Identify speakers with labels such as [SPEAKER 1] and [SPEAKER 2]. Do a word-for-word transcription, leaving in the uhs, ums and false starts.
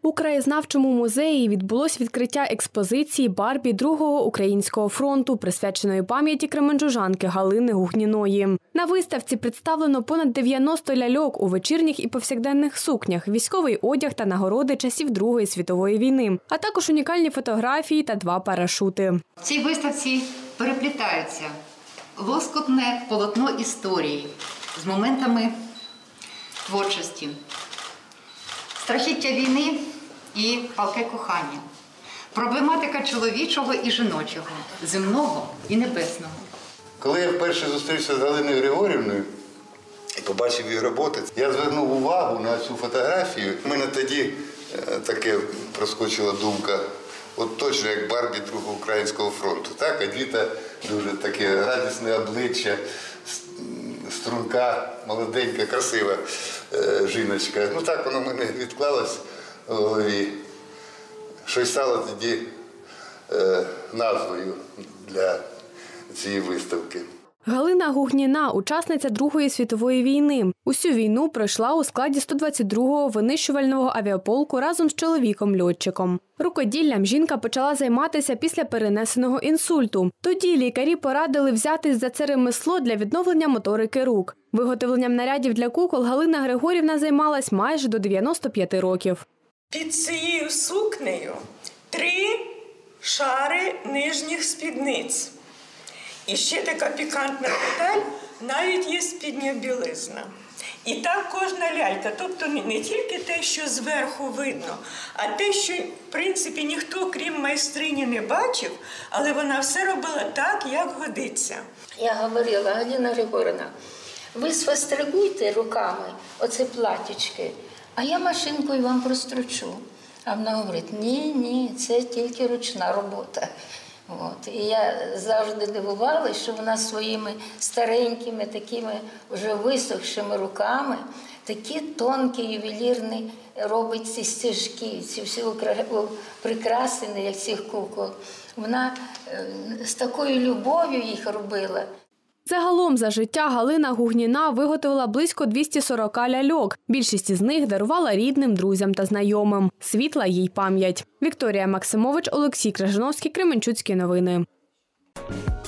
[SPEAKER 1] У краєзнавчому музеї відбулось відкриття експозиції «Барбі другого українського фронту», присвяченої пам'яті кременчужанки Галини Гугніної. На виставці представлено понад дев'яносто ляльок у вечірніх і повсякденних сукнях, військовий одяг та нагороди часів Другої світової війни, а також унікальні фотографії та два парашути.
[SPEAKER 2] В цій виставці переплітаються лоскутне полотно історії з моментами творчості, страхіття війни і палке кохання, проблематика чоловічого і жіночого, земного і небесного.
[SPEAKER 3] Коли я вперше зустрівся з Галиною Григорівною і побачив її роботи, я звернув увагу на цю фотографію. У мене тоді таке проскочила думка, от точно як Барбі другого українського фронту. Так, Едвіта дуже таке радісне обличчя, струнка, молоденька, красива е, жіночка. Ну так воно в мене відклалось в голові, що й стало тоді е, назвою для цієї виставки.
[SPEAKER 1] Галина Гугніна – учасниця Другої світової війни. Усю війну пройшла у складі сто двадцять другого винищувального авіаполку разом з чоловіком-льотчиком. Рукоділлям жінка почала займатися після перенесеного інсульту. Тоді лікарі порадили взятись за це ремесло для відновлення моторики рук. Виготовленням нарядів для кукол Галина Григорівна займалась майже до дев'яноста п'яти років.
[SPEAKER 4] Під цією сукнею три шари нижніх спідниць. І ще така пікантна деталь, навіть є спідня білизна. І так кожна лялька, тобто не тільки те, що зверху видно, а те, що, в принципі, ніхто, крім майстрині, не бачив, але вона все робила так, як годиться.
[SPEAKER 5] Я говорила: Галина Григорівна, ви сфастригуйте руками оце платічки, а я машинкою вам прострочу. А вона говорить: ні, ні, це тільки ручна робота. От. І я завжди дивувалася, що вона своїми старенькими, такими вже висохшими руками такі тонкі, ювелірні робить ці стежки, ці всі прикраси, як цих кукол. Вона з такою любов'ю їх робила.
[SPEAKER 1] Загалом за життя Галина Гугніна виготовила близько двохсот сорока ляльок. Більшість із них дарувала рідним, друзям та знайомим. Світла їй пам'ять. Вікторія Максимович, Олексій Крижановський, Кременчуцькі новини.